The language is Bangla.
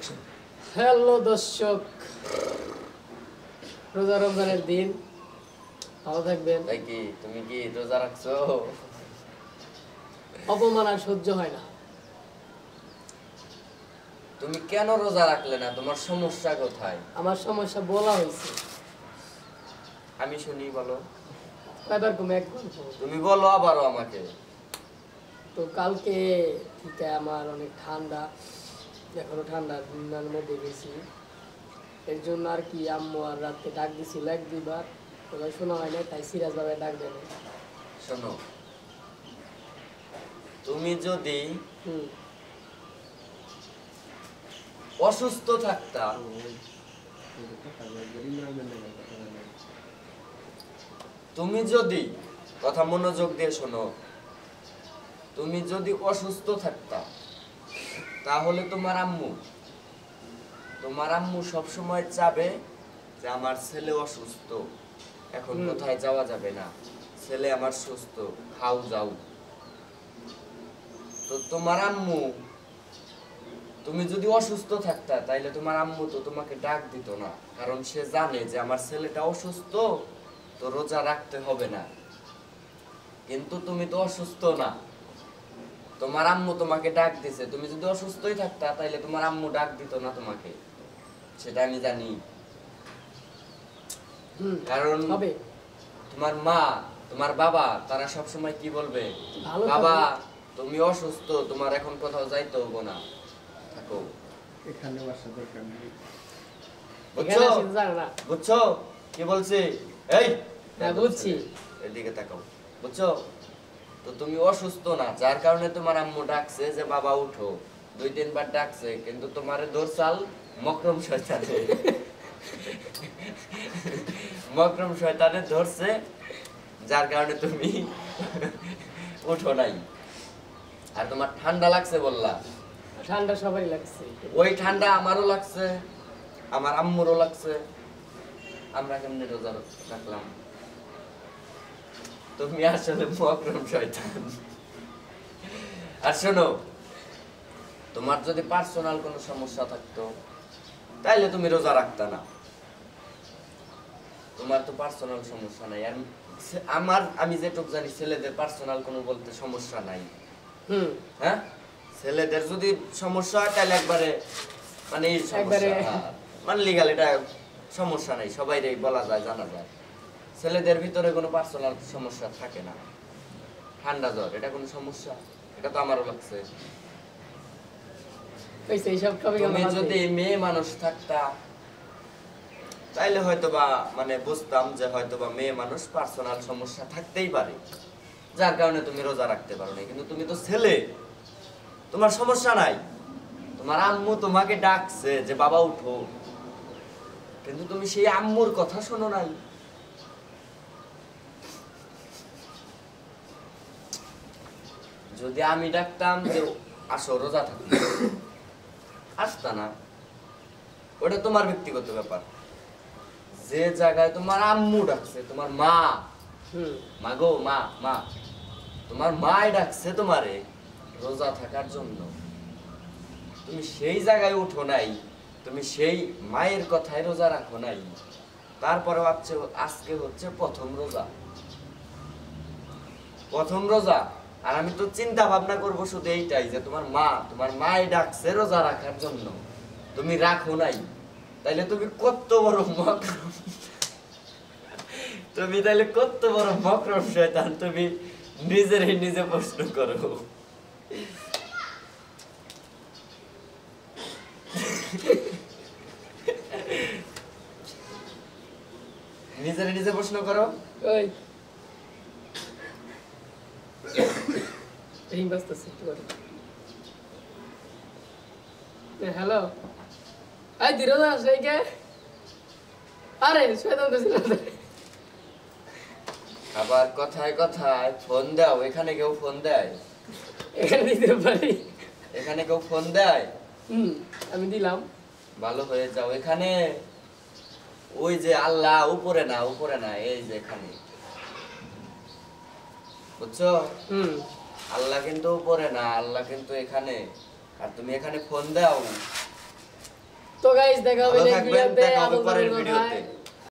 হ্যালো দর্শক, রোজা রমজানের দিন, ভালো থাকবেন। তাই কি তুমি কি রোজা রাখছো? অপমান আর সহ্য হয় না। তুমি কেন রোজা রাখলে না? তোমার সমস্যা কোথায়? আমার সমস্যা বলা হয়েছে, আমি শুনি, বলো। কয়বার কমে একবার। তুমি বলো আবারও আমাকে। তো কালকে থেকে আমার অনেক ঠান্ডা, এখনো ঠান্ডা দিনের মধ্যে গেছি। এর জন্য আর কি আম্মু আর রাতে ডাক দিছিল এক দুইবার, ওরা শোনা হয় না, তাই সিরাজ ভাবে ডাক দেয় না। শোনো, তুমি যদি অসুস্থ থাকতা, তুমি যদি কথা মনোযোগ দিয়ে শোনো, তুমি যদি অসুস্থ থাকতা তাহলে তোমার আম্মু সবসময় চাবে যে আমার ছেলে অসুস্থ, এখন কোথায় যাওয়া যাবে না, ছেলে আমার সুস্থ, খাও যাও। তো তোমার আম্মু, তুমি যদি অসুস্থ থাকতা তাইলে তোমার আম্মু তো তোমাকে ডাক দিত না, কারণ সে জানে যে আমার ছেলেটা অসুস্থ, তো রোজা রাখতে হবে না। কিন্তু তুমি তো অসুস্থ না, তোমার আম্মু তোমাকে ডাক দিছে। তুমি যদি অসুস্থই থাকতা তাইলে তোমার আম্মু ডাক দিত না তোমাকে, সেটা আমি জানি। কারণ তোমার মা, তোমার বাবা, তারা সবসময় কি বলবে? বাবা তুমি অসুস্থ, তোমার এখন কোথাও যাইতে হবো না, থাকো এখানে, আসা দরকার নেই। বুঝছো? বুঝছো কি বলছি? এই বুঝছি, এদিকে তাকাও। বুঝছো? তো তুমি অসুস্থ না, যার কারণে তোমার আম্মু ডাকছে যে বাবা উঠো, 2-3 বার ডাকছে, কিন্তু তোমারে দোরসাল মকরম শয়তানে মকরম শয়তানে ধরছে, যার কারণে তুমি উঠো নাই। আর তোমার ঠান্ডা লাগছে বললা। ঠান্ডা সবারই লাগছে, ওই ঠান্ডা আমারও লাগছে, আমার আম্মুরও লাগছে। আমরা কেমনে রোজা রাখলাম? তুমি আসলে মকরম শয়তান। আর শোনো, তোমার যদি পার্সোনাল কোনো সমস্যা থাকতো তাইলে তুমি রোজা রাখতা না। তোমার তো পার্সোনাল সমস্যা নাই। আর আমি যেটুক জানি ছেলেদের পার্সোনাল কোনো বলতে সমস্যা নাই। হ্যাঁ, ছেলেদের যদি সমস্যা হয় তাহলে একবারে মানে এই সমস্যা, মানে লিগ্যাল, এটা সমস্যা নাই, সবাইরই বলা যায়, জানা যায়। ছেলেদের ভিতরে কোনো পার্সোনাল সমস্যা থাকে না। ঠান্ডা জ্বর এটা কোনো সমস্যা? এটা তো আমারও লাগছে। তুমি যদি মেয়ে মানুষ থাকতা তাইলে হয়তো বা মানে বুঝতাম যে হয়তো বা মেয়ে মানুষ পার্সোনাল সমস্যা থাকতেই পারে, যার কারণে তুমি রোজা রাখতে পারো না। কিন্তু তুমি তো ছেলে, তোমার সমস্যা নাই। তোমার আম্মু তোমাকে ডাকছে যে বাবা উঠো, কিন্তু তুমি সেই আম্মুর কথা শোনো নাই। যদি আমি ডাকতাম যে আসো রোজা থাকতে, আসতা না। ওটা তোমার ব্যক্তিগত ব্যাপার। যে জায়গায় তোমার আম্মু ডাকছে, তোমার মা, মাগো মা, মা, তোমার মাই ডাকছে তোমারে রোজা থাকার জন্য, তুমি সেই জায়গায় উঠো নাই, তুমি সেই মায়ের কথায় রোজা রাখো নাই। তারপরে আজকে হচ্ছে প্রথম রোজা। আর আমি তো চিন্তা ভাবনা করবো শুধু এইটাই যে তোমার মাই ডাকছে রোজা রাখার জন্য, তুমি রাখো নাই। তাইলে তুমি কত বড় মকরম, তুমি তাইলে কত বড় মকরম শয়তান, তুমি নিজেরই নিজে প্রশ্ন করো। নিজেরই নিজে প্রশ্ন করো। ওই হ্যালো, আই দিরো না সেইকে, আরে শয়তান তো ছিল। আবার কথায় কথায় ফোন দাও। এখানে কেউ ফোন দেয়? এখানে দিতে পারি। এখানে কেউ ফোন দেয়? আমি দিলাম। ভালো হয়ে যাও। এখানে ওই যে আল্লাহ উপরে না, এই যে এখানে, বুঝছো? আল্লাহ কিন্তু উপরে না, আল্লাহ কিন্তু এখানে। আর তুমি এখানে ফোন দাও, গাইস, দেখা হবে ভালো নেক্সট থাকবেন, ভিডিওতে দেখা হবে আবার পরের পরের ভিডিওতে।